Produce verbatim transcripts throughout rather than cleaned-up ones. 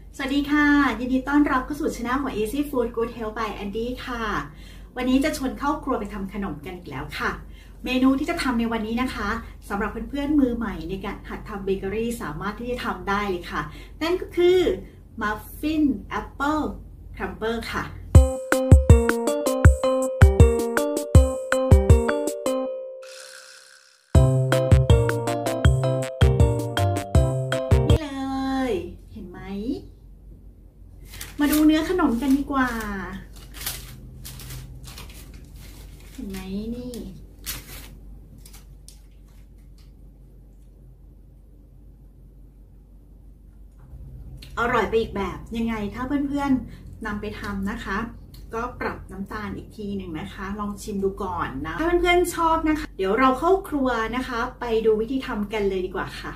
สวัสดีค่ะยินดีต้อนรับเข้าสู่ช่องของ Easy Food Good Health by Andy ค่ะวันนี้จะชวนเข้าครัวไปทำขนมกันอีกแล้วค่ะเมนูที่จะทำในวันนี้นะคะสำหรับเพื่อนๆมือใหม่ในการหัดทำเบเกอรี่สามารถที่จะทำได้เลยค่ะนั่นก็คือมัฟฟินแอปเปิลครัมเบิลค่ะนี่เลยเห็นไหมมาดูเนื้อขนมกันดีกว่าเห็นไหมนี่อร่อยไปอีกแบบยังไงถ้าเพื่อนๆนำไปทำนะคะก็ปรับน้ำตาลอีกทีหนึ่งนะคะลองชิมดูก่อนนะถ้าเพื่อนๆชอบนะคะเดี๋ยวเราเข้าครัวนะคะไปดูวิธีทำกันเลยดีกว่าค่ะ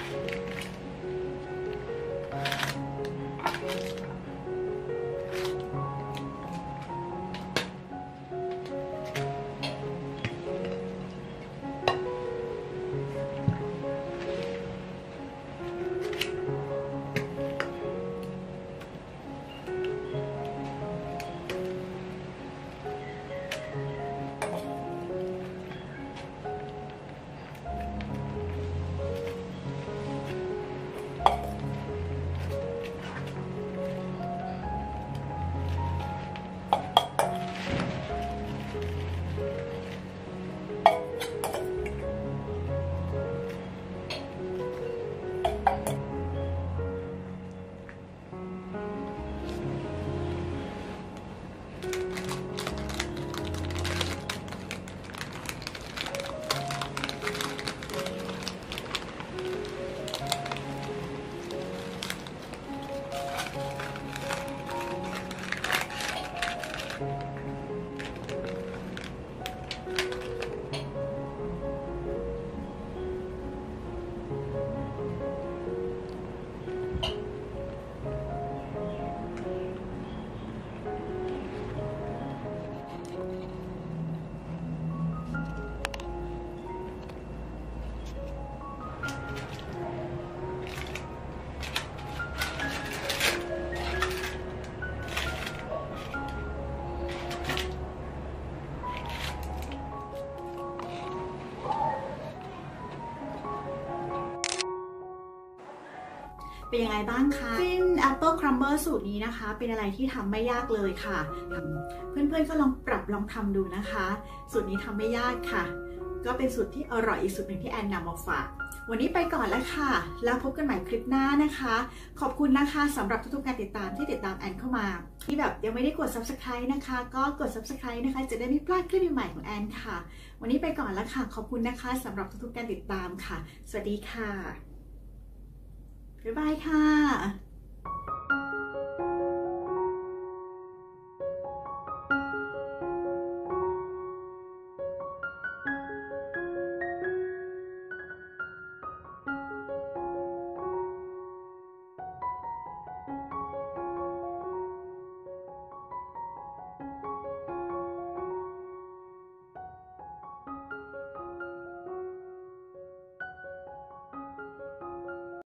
เป็นยังไงบ้างคะฟินแอปเปิลครัมเบิลสูตรนี้นะคะเป็นอะไรที่ทำไม่ยากเลยค่ะเพื่อนๆก็ลองปรับลองทำดูนะคะสูตรนี้ทำไม่ยากค่ะก็เป็นสูตรที่อร่อยอีกสูตรหนึ่งที่แอนนำมาฝากวันนี้ไปก่อนแล้วค่ะแล้วพบกันใหม่คลิปหน้านะคะขอบคุณนะคะสำหรับทุกๆการติดตามที่ติดตามแอนเข้ามาที่แบบยังไม่ได้กด ซับสไครบ์ นะคะก็กด ซับสไครบ์ นะคะจะได้ไม่พลาดคลิปใหม่ๆของแอนค่ะวันนี้ไปก่อนแล้วค่ะขอบคุณนะคะสำหรับทุกๆการติดตามค่ะสวัสดีค่ะบ๊ายบายค่ะ